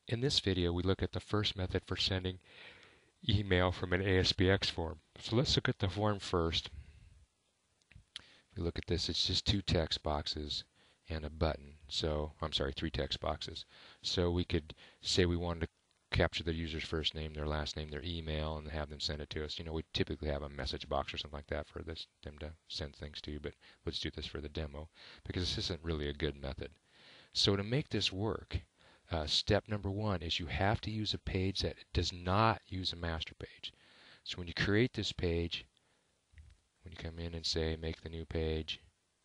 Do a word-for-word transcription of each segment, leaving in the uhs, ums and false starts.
In this video, we look at the first method for sending email from an A S P X form. So let's look at the form first. If we look at this, it's just two text boxes and a button. So, I'm sorry, three text boxes. So we could say we wanted to capture the user's first name, their last name, their email, and have them send it to us. You know, we typically have a message box or something like that for this, them to send things to, but let's do this for the demo because this isn't really a good method. So to make this work, uh, step number one is you have to use a page that does not use a master page. So when you create this page, when you come in and say make the new page,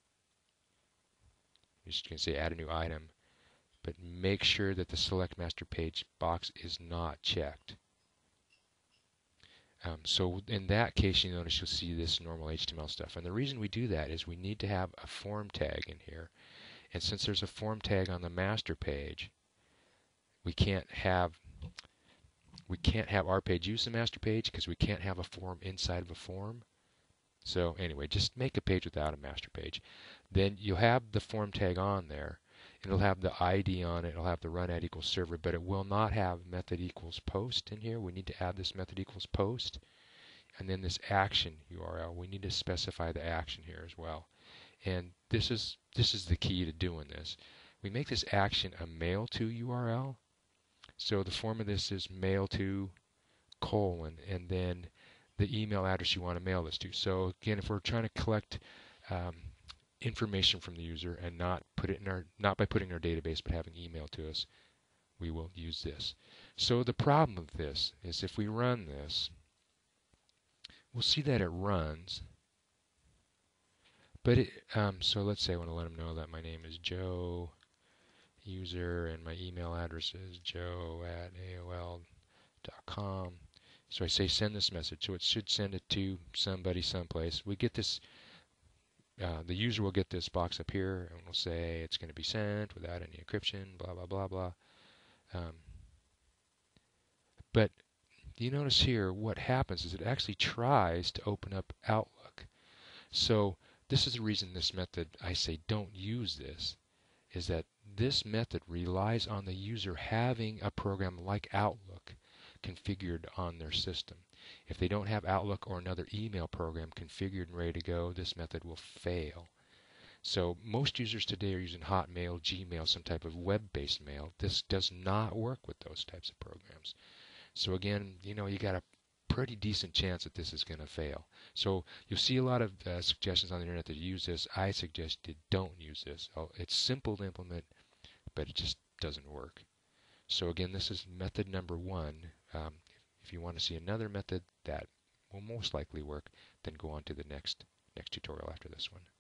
you're just going to say add a new item, but make sure that the select master page box is not checked. Um, so in that case, you notice you'll see this normal H T M L stuff. And the reason we do that is we need to have a form tag in here. And since there's a form tag on the master page, we can't have we can't have our page use the master page because we can't have a form inside of a form. So anyway, just make a page without a master page. Then you'll have the form tag on there. It'll have the I D on it. It'll have the run at equals server, but it will not have method equals post in here. We need to add this method equals post. And then this action U R L. We need to specify the action here as well. And this is this is the key to doing this. We make this action a mail to U R L. So the form of this is mail to colon and then the email address you want to mail this to. So again, if we're trying to collect um, information from the user and not put it in our not by putting in our database but having email to us, we will use this. So the problem with this is if we run this, we'll see that it runs. But it, um, so let's say I want to let them know that my name is Joe, user, and my email address is joe at A O L dot com. So I say send this message. So it should send it to somebody someplace. We get this, uh, the user will get this box up here and we'll say it's going to be sent without any encryption, blah, blah, blah, blah. Um, but you notice here what happens is it actually tries to open up Outlook. So this is the reason this method, I say don't use this, is that this method relies on the user having a program like Outlook configured on their system. If they don't have Outlook or another email program configured and ready to go, this method will fail. So most users today are using Hotmail, Gmail, some type of web-based mail. This does not work with those types of programs. So again, you know, you got a pretty decent chance that this is going to fail. So you'll see a lot of uh, suggestions on the internet that use this. I suggested don't use this. Oh, it's simple to implement, but it just doesn't work. So again, this is method number one. Um, if you want to see another method that will most likely work, then go on to the next next tutorial after this one.